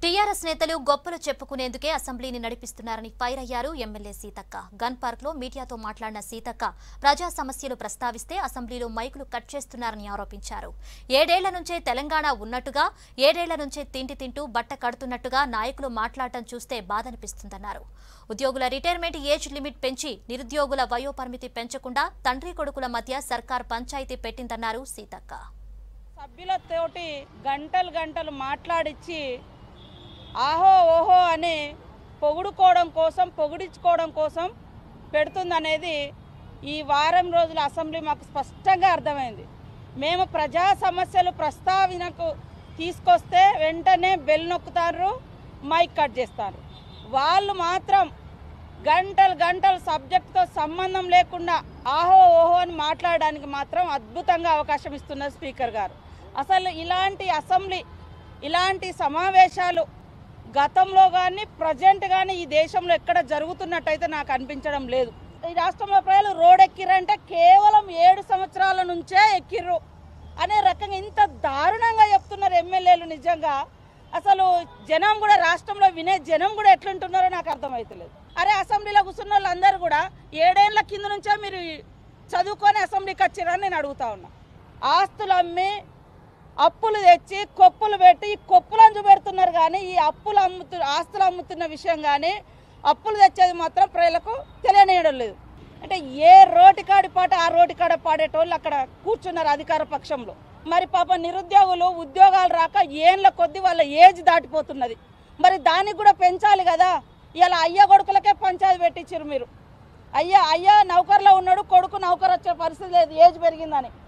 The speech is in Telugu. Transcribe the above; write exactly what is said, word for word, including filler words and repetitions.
టీఆర్ఎస్ నేతలు గొప్పలు చెప్పుకునేందుకే అసెంబ్లీని నడిపిస్తున్నారని ఫైర్ అయ్యారు ఎమ్మెల్యే సీతక్క. గన్ పార్క్ లో మీడియాతో మాట్లాడిన సీతక్క ప్రజా సమస్యలు ప్రస్తావిస్తే అసెంబ్లీలో మైకులు కట్ చేస్తున్నారని ఆరోపించారు. ఏడేళ్ల నుంచే తెలంగాణ ఉన్నట్టుగా, ఏడేళ్ల నుంచే తిండి తింటూ బట్ట కడుతున్నట్టుగా నాయకులు మాట్లాడటం చూస్తే బాధనిపిస్తుందన్నారు. ఉద్యోగుల రిటైర్మెంట్ ఏజ్ లిమిట్ పెంచి నిరుద్యోగుల వయోపరిమితి పెంచకుండా తండ్రి కొడుకుల మధ్య సర్కార్ పంచాయతీ పెట్టిందన్నారు సీతక్క. సభ్యులతోటి గంటలు గంటలు మాట్లాడిచ్చి ఆహో ఓహో అని పొగుడుకోవడం కోసం పొగిడించుకోవడం కోసం పెడుతుందనేది ఈ వారం రోజుల అసెంబ్లీ మాకు స్పష్టంగా అర్థమైంది. మేము ప్రజా సమస్యలు ప్రస్తావనకు తీసుకొస్తే వెంటనే బెల్ నొక్కుతారు, మైక్ కట్ చేస్తారు. వాళ్ళు మాత్రం గంటలు గంటలు సబ్జెక్టుతో సంబంధం లేకుండా ఆహో ఓహో అని మాట్లాడడానికి మాత్రం అద్భుతంగా అవకాశం ఇస్తున్నారు స్పీకర్ గారు. అసలు ఇలాంటి అసెంబ్లీ, ఇలాంటి సమావేశాలు గతంలో కానీ ప్రజెంట్ కానీ ఈ దేశంలో ఎక్కడ జరుగుతున్నట్టయితే నాకు అనిపించడం లేదు. ఈ రాష్ట్రంలో ప్రజలు రోడ్ ఎక్కిరంటే కేవలం ఏడు సంవత్సరాల నుంచే ఎక్కిర్రు అనే రకంగా ఇంత దారుణంగా చెప్తున్నారు ఎమ్మెల్యేలు. నిజంగా అసలు జనం కూడా, రాష్ట్రంలో వినే జనం కూడా ఎట్లుంటున్నారో నాకు అర్థమవుతలేదు. అరే అసెంబ్లీలో కూర్చున్న వాళ్ళందరూ కూడా ఏడేళ్ల కింద నుంచే మీరు చదువుకొని అసెంబ్లీకి వచ్చిరని నేను అడుగుతా ఉన్నా. ఆస్తులు అమ్మి అప్పులు తెచ్చి కొప్పులు పెట్టి ఈ కొప్పులను చూపెడుతున్నారు కానీ ఈ అప్పులు అమ్ముతు ఆస్తులు అమ్ముతున్న విషయం కానీ అప్పులు తెచ్చేది మాత్రం ప్రజలకు తెలియనియడం లేదు. అంటే ఏ రోటికాడి పాట ఆ రోటికాడ పాడేటోళ్ళు అక్కడ కూర్చున్నారు అధికార పక్షంలో. మరి పాప నిరుద్యోగులు ఉద్యోగాలు రాక ఏళ్ళ కొద్ది వాళ్ళ ఏజ్ దాటిపోతున్నది. మరి దానికి కూడా పెంచాలి కదా. ఇలా అయ్య కొడుకులకే పంచాయతీ పెట్టించారు మీరు. అయ్యా అయ్యా నౌకర్లో ఉన్నాడు, కొడుకు నౌకర్ వచ్చే పరిస్థితి లేదు ఏజ్ పెరిగిందని.